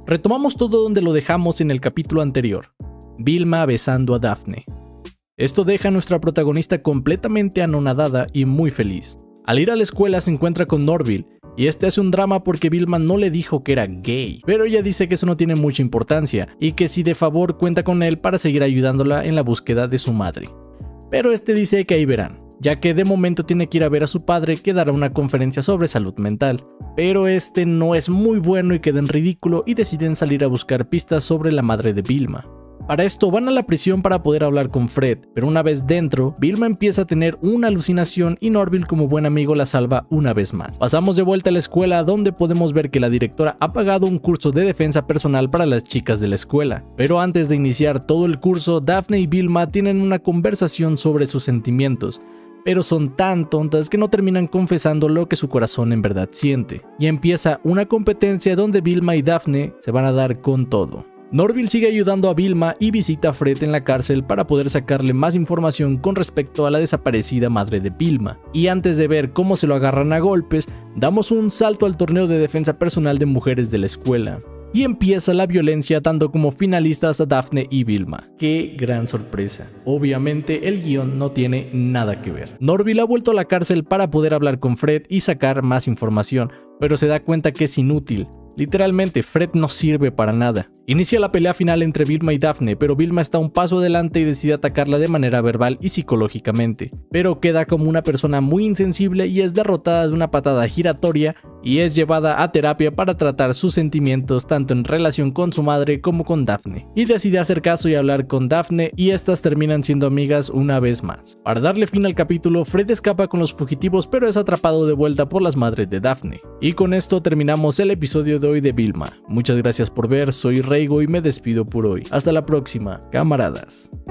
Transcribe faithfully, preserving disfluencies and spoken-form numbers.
Retomamos todo donde lo dejamos en el capítulo anterior, Vilma besando a Daphne. Esto deja a nuestra protagonista completamente anonadada y muy feliz. Al ir a la escuela se encuentra con Norville, y este hace un drama porque Vilma no le dijo que era gay, pero ella dice que eso no tiene mucha importancia, y que si de favor cuenta con él para seguir ayudándola en la búsqueda de su madre. Pero este dice que ahí verán, ya que de momento tiene que ir a ver a su padre que dará una conferencia sobre salud mental, pero este no es muy bueno y queda en ridículo y deciden salir a buscar pistas sobre la madre de Vilma. Para esto van a la prisión para poder hablar con Fred, pero una vez dentro, Vilma empieza a tener una alucinación y Norville como buen amigo la salva una vez más. Pasamos de vuelta a la escuela donde podemos ver que la directora ha pagado un curso de defensa personal para las chicas de la escuela, pero antes de iniciar todo el curso, Daphne y Vilma tienen una conversación sobre sus sentimientos, pero son tan tontas que no terminan confesando lo que su corazón en verdad siente, y empieza una competencia donde Vilma y Daphne se van a dar con todo. Norville sigue ayudando a Vilma y visita a Fred en la cárcel para poder sacarle más información con respecto a la desaparecida madre de Vilma. Y antes de ver cómo se lo agarran a golpes, damos un salto al torneo de defensa personal de mujeres de la escuela. Y empieza la violencia tanto como finalistas a Daphne y Vilma. ¡Qué gran sorpresa! Obviamente el guión no tiene nada que ver. Norville ha vuelto a la cárcel para poder hablar con Fred y sacar más información, pero se da cuenta que es inútil. Literalmente, Fred no sirve para nada. Inicia la pelea final entre Vilma y Daphne, pero Vilma está un paso adelante y decide atacarla de manera verbal y psicológicamente. Pero queda como una persona muy insensible y es derrotada de una patada giratoria y es llevada a terapia para tratar sus sentimientos tanto en relación con su madre como con Daphne. Y decide hacer caso y hablar con Daphne y estas terminan siendo amigas una vez más. Para darle fin al capítulo, Fred escapa con los fugitivos pero es atrapado de vuelta por las madres de Daphne. Y con esto terminamos el episodio de hoy de Vilma. Muchas gracias por ver, soy Reigo y me despido por hoy. Hasta la próxima, camaradas.